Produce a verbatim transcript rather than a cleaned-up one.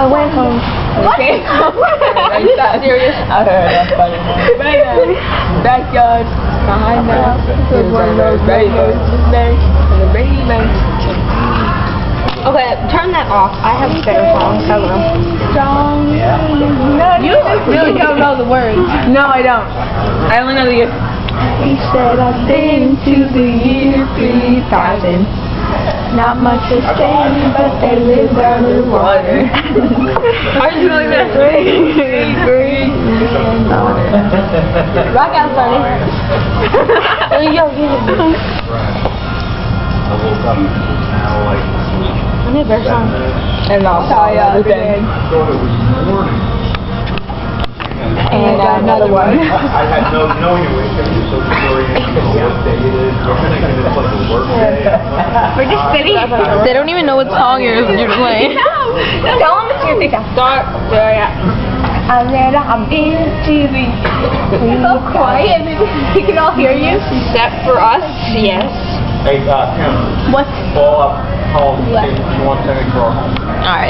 I went home. Okay. Are you that serious? I heard that funny. Backyard. Behind the house. There's one of those Brady Bunch. And the Brady Bunch. Okay, turn that off. I have a better song. Hello. Strong. Yeah. You really don't know the words. No, I don't. I only know the year. He said I've been to the year three thousand. Not much has changed, but they live underwater. I just really miss green. Rock out, Sonny. There you go. Get it. I woke up now like I need a better song. And I'll tell you again. I thought it was morning. And I got another one. I had no, you know when you wake up, you're so disoriented, you know what day it is, you're thinking it's like a work day. We're just sitting. They don't even know what song you're, you're playing. No. Tell them it's your thing. Start. There, yeah. I read I've been to the. It's so quiet. We can all hear you. Except for us. Yes. Hey, uh, Tim, What? call up home, see if you want to send me to our home. Alright.